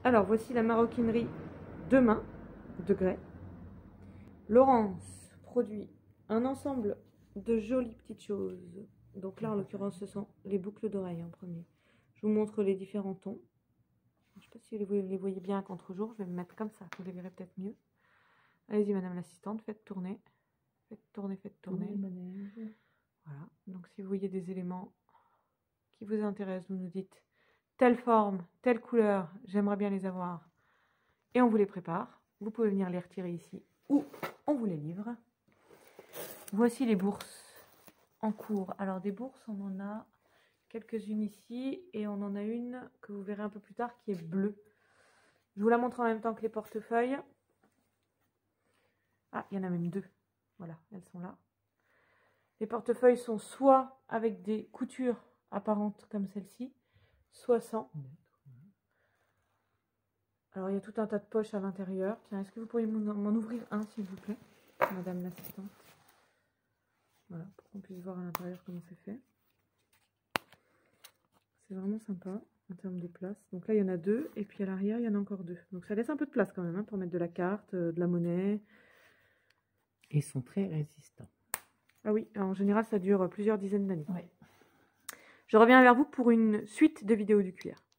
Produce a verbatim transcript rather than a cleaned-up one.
Alors, voici la maroquinerie Demain de Grès. Laurence produit un ensemble de jolies petites choses. Donc là, en l'occurrence, ce sont les boucles d'oreilles en premier. Je vous montre les différents tons. Je ne sais pas si vous les voyez bien à contre-jour. Je vais me mettre comme ça, vous les verrez peut-être mieux. Allez-y, madame l'assistante, faites tourner. Faites tourner, faites tourner. Voilà. Donc, si vous voyez des éléments qui vous intéressent, vous nous dites telle forme, telle couleur, j'aimerais bien les avoir. Et on vous les prépare. Vous pouvez venir les retirer ici ou on vous les livre. Voici les bourses en cours. Alors des bourses, on en a quelques-unes ici et on en a une que vous verrez un peu plus tard qui est bleue. Je vous la montre en même temps que les portefeuilles. Ah, il y en a même deux. Voilà, elles sont là. Les portefeuilles sont soit avec des coutures apparentes comme celle-ci, soit sans. Alors, il y a tout un tas de poches à l'intérieur. Tiens, est-ce que vous pourriez m'en ouvrir un, s'il vous plaît, madame l'assistante? Voilà, pour qu'on puisse voir à l'intérieur comment c'est fait. C'est vraiment sympa en termes de place. Donc là, il y en a deux. Et puis à l'arrière, il y en a encore deux. Donc ça laisse un peu de place quand même hein, pour mettre de la carte, euh, de la monnaie. Ils sont très résistants. Ah oui, en général, ça dure plusieurs dizaines d'années. Ouais. Je reviens vers vous pour une suite de vidéos du cuir.